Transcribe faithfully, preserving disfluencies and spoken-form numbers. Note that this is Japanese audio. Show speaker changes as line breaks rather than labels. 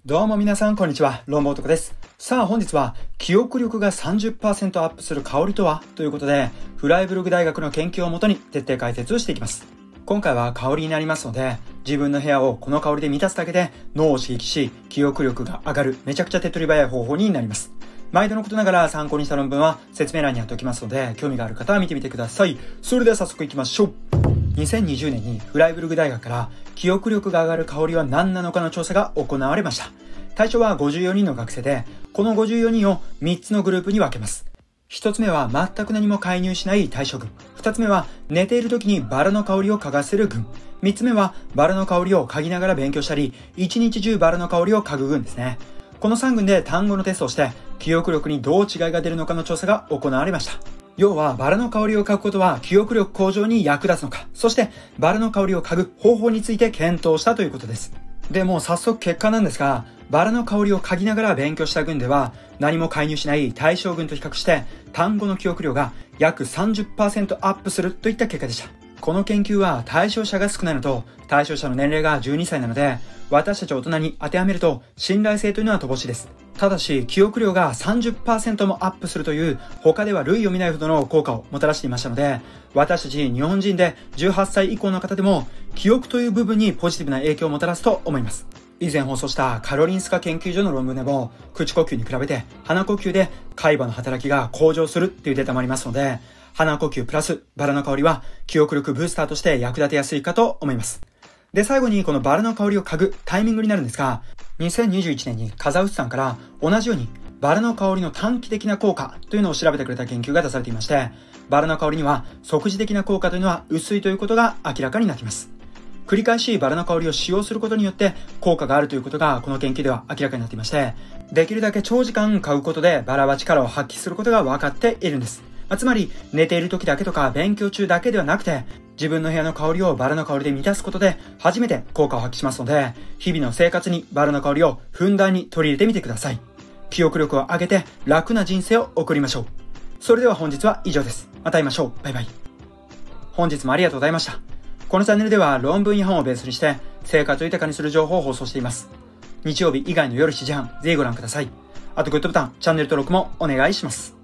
どうも皆さんこんにちは、ロンボ男です。さあ本日は記憶力が さんじゅっパーセント アップする香りとはということで、フライブルグ大学の研究をもとに徹底解説をしていきます。今回は香りになりますので、自分の部屋をこの香りで満たすだけで脳を刺激し、記憶力が上がるめちゃくちゃ手っ取り早い方法になります。毎度のことながら参考にした論文は説明欄に貼っておきますので、興味がある方は見てみてください。それでは早速いきましょう。にせんにじゅうねんにフライブルグ大学から記憶力が上がる香りは何なのかの調査が行われました。対象はごじゅうよにんの学生で、このごじゅうよにんをみっつのグループに分けます。ひとつめは全く何も介入しない対象群。ふたつめは寝ている時にバラの香りを嗅がせる群。みっつめはバラの香りを嗅ぎながら勉強したり、一日中バラの香りを嗅ぐ群ですね。このさん群で単語のテストをして、記憶力にどう違いが出るのかの調査が行われました。要は、バラの香りを嗅ぐことは記憶力向上に役立つのか、そしてバラの香りを嗅ぐ方法について検討したということです。で、もう早速結果なんですが、バラの香りを嗅ぎながら勉強した群では、何も介入しない対象群と比較して、単語の記憶量が約 さんじゅっパーセント アップするといった結果でした。この研究は対象者が少ないのと、対象者の年齢がじゅうにさいなので、私たち大人に当てはめると信頼性というのは乏しいです。ただし、記憶量が さんじゅっパーセント もアップするという、他では類を見ないほどの効果をもたらしていましたので、私たち日本人でじゅうはっさい以降の方でも、記憶という部分にポジティブな影響をもたらすと思います。以前放送したカロリンスカ研究所の論文でも、口呼吸に比べて鼻呼吸で海馬の働きが向上するっていうデータもありますので、鼻呼吸プラスバラの香りは記憶力ブースターとして役立てやすいかと思います。で、最後にこのバラの香りを嗅ぐタイミングになるんですが、にせんにじゅういちねんにカザウスさんから同じようにバラの香りの短期的な効果というのを調べてくれた研究が出されていまして、バラの香りには即時的な効果というのは薄いということが明らかになっています。繰り返しバラの香りを使用することによって効果があるということがこの研究では明らかになっていまして、できるだけ長時間嗅ぐことでバラは力を発揮することが分かっているんです。まあ、つまり寝ている時だけとか勉強中だけではなくて、自分の部屋の香りをバラの香りで満たすことで初めて効果を発揮しますので、日々の生活にバラの香りをふんだんに取り入れてみてください。記憶力を上げて楽な人生を送りましょう。それでは本日は以上です。また会いましょう。バイバイ。本日もありがとうございました。このチャンネルでは論文や本をベースにして生活を豊かにする情報を放送しています。日曜日以外の夜しちじはん、ぜひご覧ください。あとグッドボタン、チャンネル登録もお願いします。